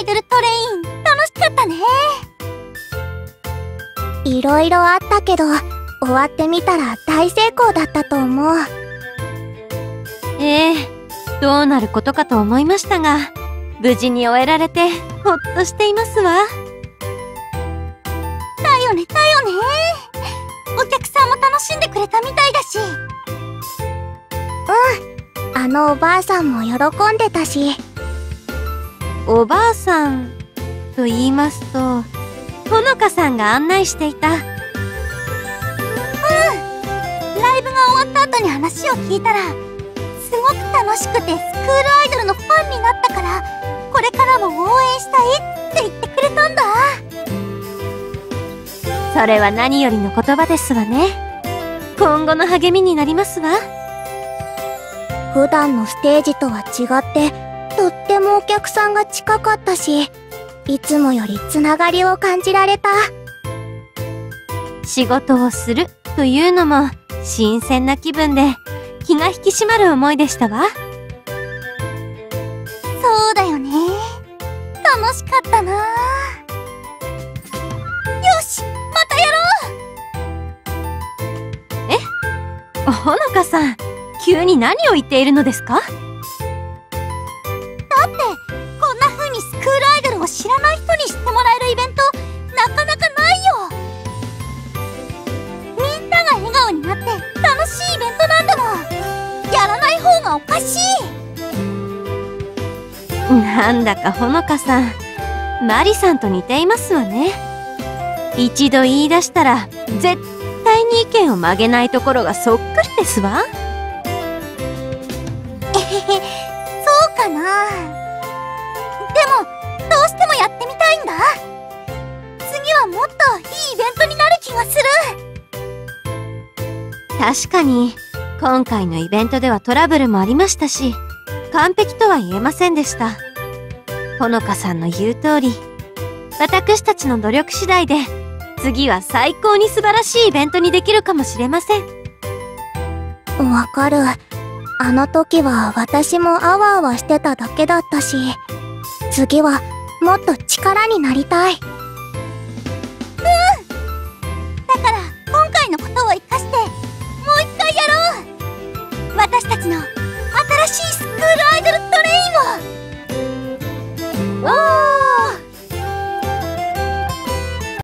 イドルトレイン楽しかったね。 いろいろあったけど、終わってみたら大成功だったと思う。 どうなることかと思いましたが、無事に終えられてほっとしていますわ。 だよね。お客さんも楽しんでくれたみたいだし。 あのおばあさんも喜んでたし。 おばあさんと言いますと、ほのかさんが案内していた。 ライブが終わった後に話を聞いたら、すごく楽しくてスクールアイドルのファンになったから、これからも応援したいって言ってくれたんだ。 それは何よりの言葉ですわね。今後の励みになりますわ。 普段のステージとは違って、とってもお客さんが近かったし、いつもよりつながりを感じられた。 仕事をするというのも新鮮な気分で気が引き締まる思いでしたわ。 そうだよね。楽しかったな。よし、またやろう。 ほのかさん、急に何を言っているのですか？ だってこんな風にスクールアイドルを知らない人に知ってもらえるイベントなかなかないよ。みんなが笑顔になって楽しいイベントなんだもん。やらない方がおかしい。 なんだかほのかさん、マリさんと似ていますわね。一度言い出したら絶対に意見を曲げないところがそっくりですわ。 そうかな。でもどうしてもやってみたいんだ。次はもっといいイベントになる気がする。 確かに今回のイベントではトラブルもありましたし、完璧とは言えませんでした。ほのかさんの言う通り、私たちの努力次第で次は最高に素晴らしいイベントにできるかもしれません。 わかる。あの時は私もあわあわしてただけだったし、次はもっと力になりたい。